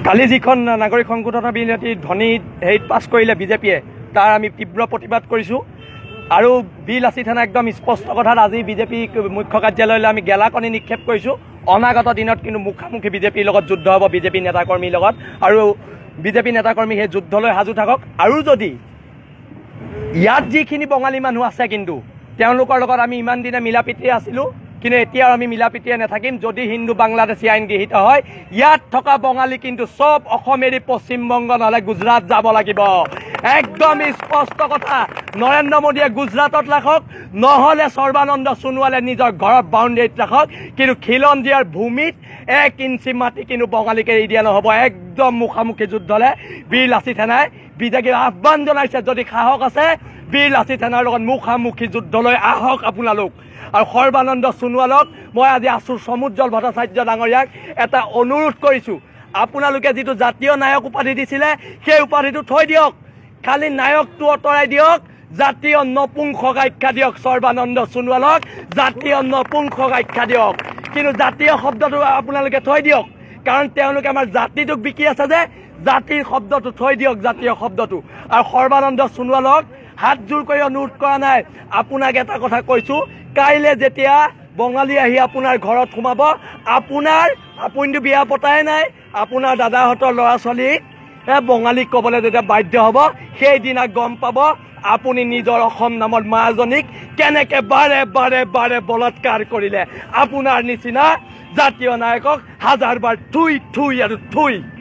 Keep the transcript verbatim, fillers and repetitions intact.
কালি যিখন নাগৰিক সংশোধন বিল এটি ধ্বনি হেৰিত পাছ কৰিলে বিজেপিয়ে তাৰ আমি তীব্ৰ প্ৰতিবাদ কৰিছোঁ আৰু বিল আছি থানা একদম স্পষ্ট কথাত আজি বিজেপি মুখ্য কাৰ্যালয়লৈ আমি গেলাকণি নিক্ষেপ কৰিছোঁ। অনাগত দিনত কিন্তু মুখামুখি বিজেপিৰ লগত যুদ্ধ হ'ব বিজেপি নেতাকৰ্মীৰ লগত আৰু বিজেপি নেতাকৰ্মী সেই যুদ্ধলৈ সাজু থাকক। আৰু যদি ইয়াত যিখিনি বঙালী মানুহ আছে কিন্তু তেওঁলোকৰ লগত আমি ইমান দিনে মিলা প্ৰীতিৰে আছিলোঁ, কিন্তু এতিয়া আমি মিলা প্ৰীতিৰে নাথাকিম। যদি হিন্দু বাংলাদেশী আইন গৃহীত হয় ইয়াত থকা বঙালী কিন্তু চব অসম এৰি পশ্চিমবংগ নহ'লে গুজৰাট যাব লাগিব। একদম স্পষ্ট কথা। নৰেন্দ্ৰ মোদীয়ে গুজৰাটত ৰাখক নহ'লে সৰ্বানন্দ সোণোৱালে নিজৰ ঘৰৰ বাউণ্ডেৰীত ৰাখক, কিন্তু খিলঞ্জীয়াৰ ভূমিত এক ইঞ্চি মাটি কিন্তু বঙালীক এৰি দিয়া নহ'ব। একদম মুখামুখি যুদ্ধলে বীৰ লাচিত সেনাই বিজেপিক আহ্বান জনাইছে। যদি সাহস আছে বীৰ লাচিত সেনাৰ লগত মুখামুখি যুদ্ধলৈ আহক আপোনালোক। আৰু সৰ্বানন্দ সোণোৱালক মই আজি আছো সমুজ্জ্বল ভট্টাচাৰ্য ডাঙৰীয়াক এটা অনুৰোধ কৰিছোঁ, আপোনালোকে যিটো জাতীয় নায়ক উপাধি দিছিলে সেই উপাধিটো থৈ দিয়ক, খালি নায়কটো আঁতৰাই দিয়ক, জাতীয় নপুংসক আখ্যা দিয়ক। সৰ্বানন্দ সোণোৱালক জাতীয় নপুংসক আখ্যা দিয়ক, কিন্তু জাতীয় শব্দটো আপোনালোকে থৈ দিয়ক, কাৰণ তেওঁলোকে আমাৰ জাতিটোক বিকি আছে যে জাতিৰ শব্দটো থৈ দিয়ক, জাতীয় শব্দটো। আৰু সৰ্বানন্দ সোণোৱালক হাত জোৰ কৰি অনুৰোধ কৰা নাই, আপোনাক এটা কথা কৈছোঁ, কাইলৈ যেতিয়া বঙালী আহি আপোনাৰ ঘৰত সোমাব, আপোনাৰ আপুনিতো বিয়া পতাই নাই, আপোনাৰ দাদাহঁতৰ ল'ৰা ছোৱালী বঙালীক ক'বলৈ যেতিয়া বাধ্য হ'ব সেইদিনা গম পাব আপুনি নিজৰ অসম নামৰ মাজনীক কেনেকৈ বাৰে বাৰে বাৰে বলৎকাৰ কৰিলে। আপোনাৰ নিচিনা জাতীয় নায়কক হাজাৰবাৰ থুই থুই আৰু থুই।